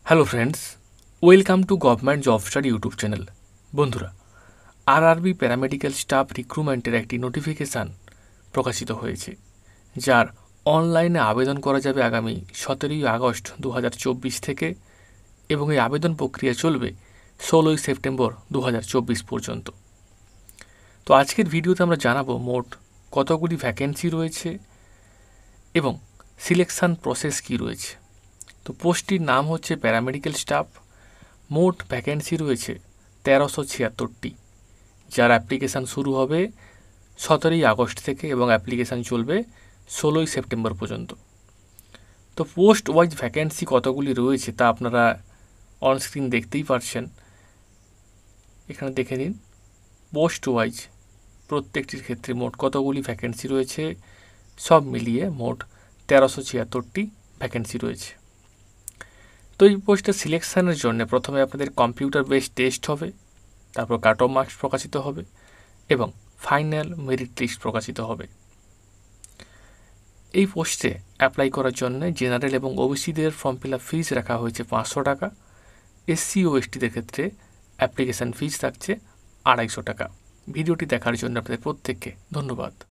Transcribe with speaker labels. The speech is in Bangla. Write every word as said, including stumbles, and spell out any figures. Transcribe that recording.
Speaker 1: Hello friends, welcome to government job study YouTube channel. বন্ধুরা, আরআরবি প্যারামেডিক্যাল স্টাফ রিক্রুটমেন্টের একটি নোটিফিকেশান প্রকাশিত হয়েছে, যার অনলাইনে আবেদন করা যাবে আগামী সতেরোই আগস্ট দু হাজার চব্বিশ থেকে, এবং এই আবেদন প্রক্রিয়া চলবে ষোলোই সেপ্টেম্বর দু হাজার চব্বিশ পর্যন্ত। তো আজকের ভিডিওতে আমরা জানাবো মোট কতগুলি ভ্যাকেন্সি রয়েছে এবং সিলেকশান প্রসেস কী রয়েছে। তো পোস্টটির নাম হচ্ছে প্যারামেডিক্যাল স্টাফ। মোট ভ্যাকেন্সি রয়েছে তেরোশো ছিয়াত্তরটি, যার অ্যাপ্লিকেশান শুরু হবে সতেরোই আগস্ট থেকে এবং অ্যাপ্লিকেশান চলবে ষোলোই সেপ্টেম্বর পর্যন্ত। তো পোস্ট ওয়াইজ ভ্যাকেন্সি কতগুলি রয়েছে তা আপনারা অনস্ক্রিন দেখতেই পারছেন। এখানে দেখে নিন পোস্ট ওয়াইজ প্রত্যেকটির ক্ষেত্রে মোট কতগুলি ভ্যাকেন্সি রয়েছে। সব মিলিয়ে মোট তেরোশো ছিয়াত্তরটি ভ্যাকেন্সি রয়েছে। তো এই পোস্টের সিলেকশানের জন্য প্রথমে আপনাদের কম্পিউটার বেসড টেস্ট হবে, তারপর কাট অফ মার্কস প্রকাশিত হবে এবং ফাইনাল মেরিট লিস্ট প্রকাশিত হবে। এই পোস্টে অ্যাপ্লাই করার জন্য জেনারেল এবং ওবিসিদের ফর্ম ফিল আপ ফিজ রাখা হয়েছে পাঁচশো টাকা। এসসি ও এসটিদের ক্ষেত্রে অ্যাপ্লিকেশান ফিজ থাকছে আড়াইশো টাকা। ভিডিওটি দেখার জন্য আপনাদের প্রত্যেককে ধন্যবাদ।